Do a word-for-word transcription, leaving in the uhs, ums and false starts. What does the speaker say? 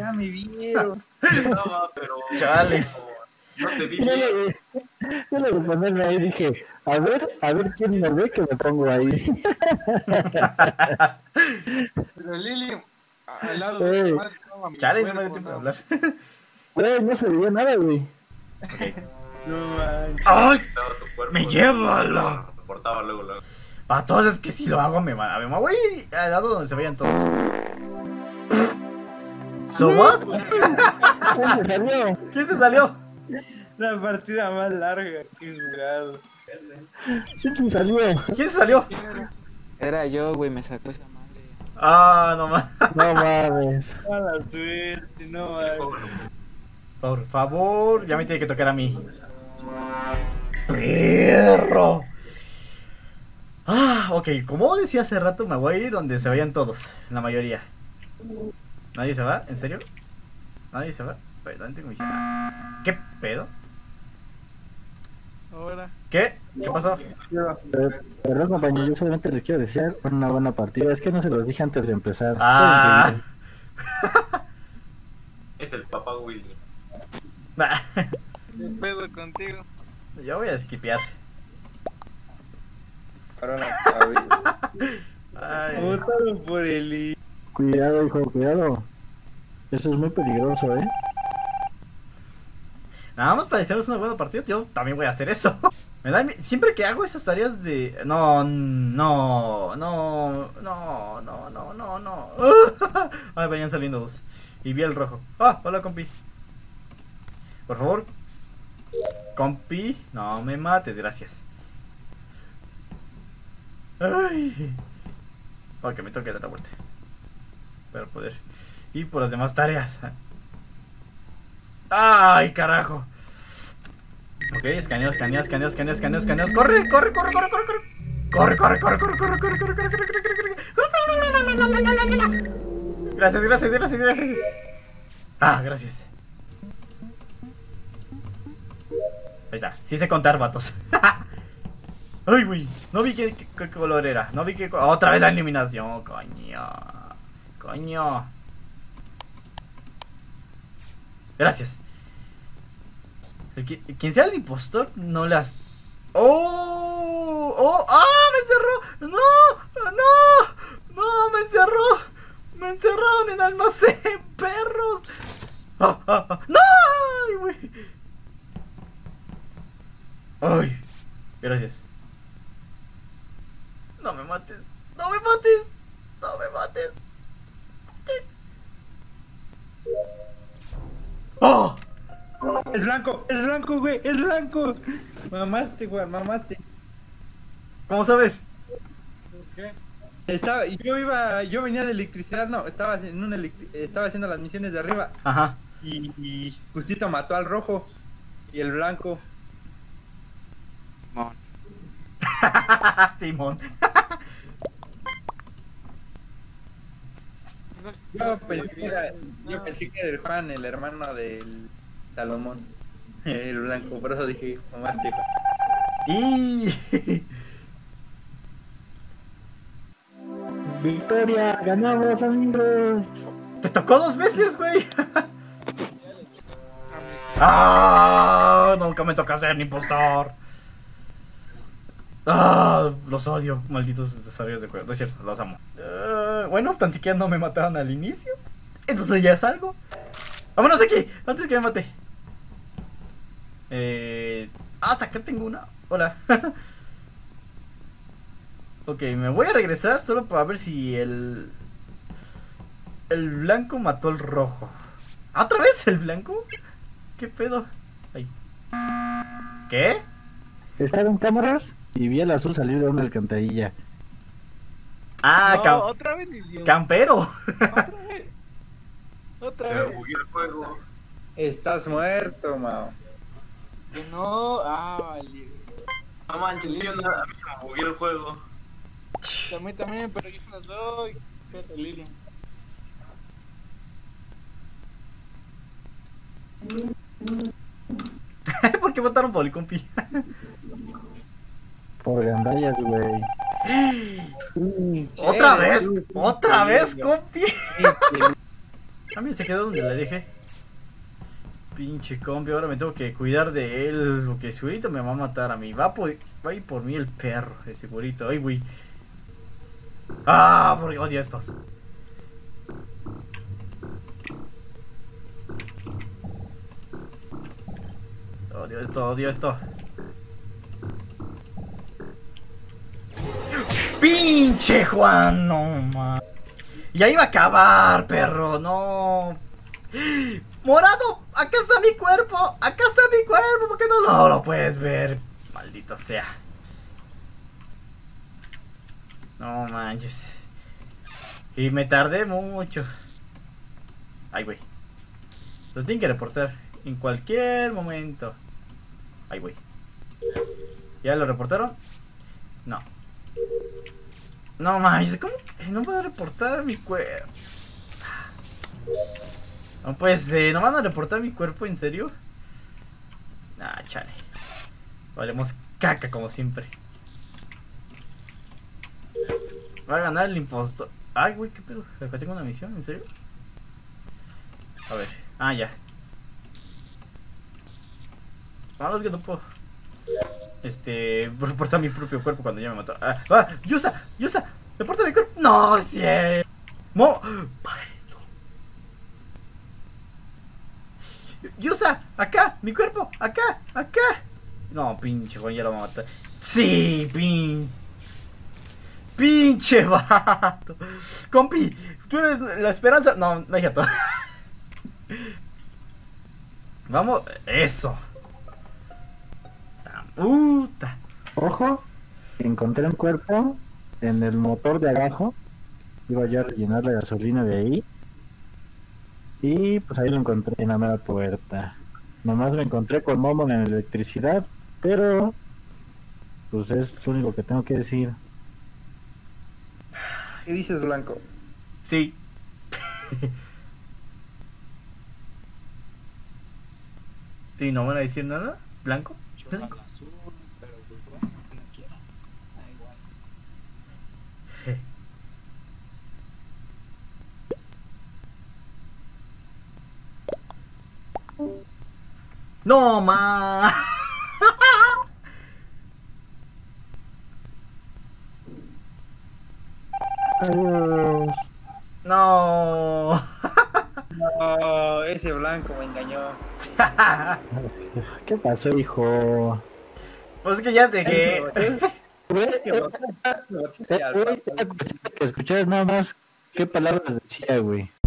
ya me vieron. Estaba, pero... Chale. No te vi Yo bien. le, yo le voy a ponerme ahí, dije, a ver, a ver quién me ve que me pongo ahí. Pero Lili, al lado de Ey. mi madre estaba mi Chale, no me dio cuerpo, tiempo de ¿no? hablar. Güey, no se veía nada, güey. No manches. ¡Ay! Estaba tu cuerpo. ¡Me y llévala! se reportaba luego, luego. Para todos es que si lo hago me van a ver. Me voy al lado donde se vayan todos. ¿So what? ¿Quién se salió? ¿Quién se salió? La partida más larga que he jugado. ¿Quién se salió? ¿Quién se salió? Era yo, güey, me sacó esa madre. Ah, no más. No mames. Mala suerte, no manches. Por favor, ya me tiene que tocar a mí. Perro. Ah, ok, como decía hace rato, me voy a ir donde se vayan todos, la mayoría. ¿Nadie se va? ¿En serio? ¿Nadie se va? Perdón, tengo visión. ¿Qué pedo? Ahora. ¿Qué? ¿Qué pasó? Pero- Perdón, compañero, yo solamente les quiero desear una buena partida. Es que no se los dije antes de empezar. Ah. Es el papá Willy. Nah, ¿Qué pedo contigo? yo voy a skipear. Para la cabeza. Ay. Votaron por el I. Cuidado, hijo, cuidado. Eso es muy peligroso, ¿eh? Nada más para desearos una buena partida, yo también voy a hacer eso. Me da, siempre que hago esas tareas de... No, no, no, no, no, no, no, no. Ay, vayan saliendo dos. Y vi el rojo. Ah, hola, compi. Por favor. Compi, no me mates, gracias. Ay. Ok, me toca dar la vuelta. Para poder ir por las demás tareas. ¡Ay, carajo! Ok, escaneo, escaneo, escaneo, escaneo, escaneo, escaneo. ¡Corre, corre, corre, corre, corre, corre! ¡Corre, corre, corre, corre, corre, corre, corre, corre, corre, corre, corre! Gracias, gracias, gracias, gracias. Ah, gracias. Ahí está, sí sé contar, vatos. Ay, güey, no vi qué, qué, qué color era. No vi qué... Otra vez la iluminación, coño. Coño. Gracias. El que- quien sea el impostor, no las... ¡Oh! ¡Oh! ¡Ah! ¡Me encerró! ¡No! ¡No! ¡No! ¡Me encerró! ¡Me encerraron en almacén! ¡Perros! ¡Ah! ¡Ah! ¡Ah! ¡No! ¡Ay, güey! ¡Ay! Gracias. No me mates. No me mates. No me mates. mates. ¡Oh! Es blanco, es blanco, güey, es blanco. Mamaste, güey, mamaste. ¿Cómo sabes? ¿Qué? Estaba, yo iba, yo venía de electricidad, no, estaba en una electri- estaba haciendo las misiones de arriba Ajá. y, y justito mató al rojo y el blanco. Mon. Simón. Yo pensé que era, yo pensé que era el Juan, el hermano del Salomón, el blanco, por eso dije, mamaste, Juan. Y... Victoria, ganamos, amigos. Te tocó dos veces, güey. Ah, nunca me toca ser ni impostor. Ah, los odio, malditos desarrollos de juego. No es cierto, los amo. Ah, bueno, tan siquiera no me mataron al inicio. Entonces ya es algo. Vámonos de aquí, antes que me mate. Eh... Ah, hasta acá tengo una. Hola. Ok, me voy a regresar solo para ver si el... El blanco mató al rojo. ¿Otra vez el blanco? ¿Qué pedo? Ay. ¿Qué? Estaba en cámaras y vi el azul salir de una alcantarilla. Ah, No, cam- otra vez, idiota. campero. Otra vez. Otra Se me vez. bugueó el juego. Estás muerto, Mao. Que no, ah, vale. No manches, sí, anda, a mí se me bugueó el juego. También, también, pero yo no soy. Espérate, Lilian. ¿Por qué votaron por el compi? Por gandallas, güey. ¿Otra vez? ¿Otra vez, compi? Ah, mira, se quedó donde le dejé. Pinche compi, ahora me tengo que cuidar de él. Porque segurito me va a matar a mí. Va, por, va a ir por mí el perro, el segurito. Ay, güey. Ah, porque odio estos. Odio esto, odio esto. ¡Pinche Juan! No, ma. Ya iba a acabar, perro, no. ¡Morado! ¡Acá está mi cuerpo! ¡Acá está mi cuerpo! ¿Por qué no lo, no lo puedes ver? Maldito sea. No manches. Y me tardé mucho. Ay, güey. Lo tienen que reportar en cualquier momento. Ay, güey. ¿Ya lo reportaron? No. No manches, ¿cómo que no puedo reportar mi cuerpo? No puede ser, ¿no van a reportar mi cuerpo? ¿En serio? Nah, chale. Valemos caca como siempre. Va a ganar el impostor. Ay, güey, qué pedo. Acá tengo una misión, ¿en serio? A ver. Ah, ya. Vamos, que no puedo. Este. Reportar mi propio cuerpo cuando ya me mató. Ah, ah, Yusa, Yusa, reporta mi cuerpo. No, sí. Mo. Yusa, acá, mi cuerpo, acá, acá. No, pinche, Juan, ya lo va a matar. Sí, pin. Pinche vato. Compi, tú eres la esperanza. No, no hay todo. Vamos, eso. Puta. Ojo, encontré un cuerpo en el motor de abajo. Iba yo a rellenar la gasolina de ahí. Y pues ahí lo encontré en la mera puerta. Nomás me encontré con Momo en electricidad, pero pues es lo único que tengo que decir. ¿Qué dices, Blanco? Sí. ¿Y no van a decir nada? ¿Blanco? Yo ¿Blanco? gano azul, pero pues bueno, no quiero. Da igual. No, ma. Adiós. No. No, ese Blanco me engañó. ¿Qué pasó, hijo? Pues es que ya te que. Es que boté- boté Eh, al güey, papá. que escuchar nada más qué palabras decía, güey.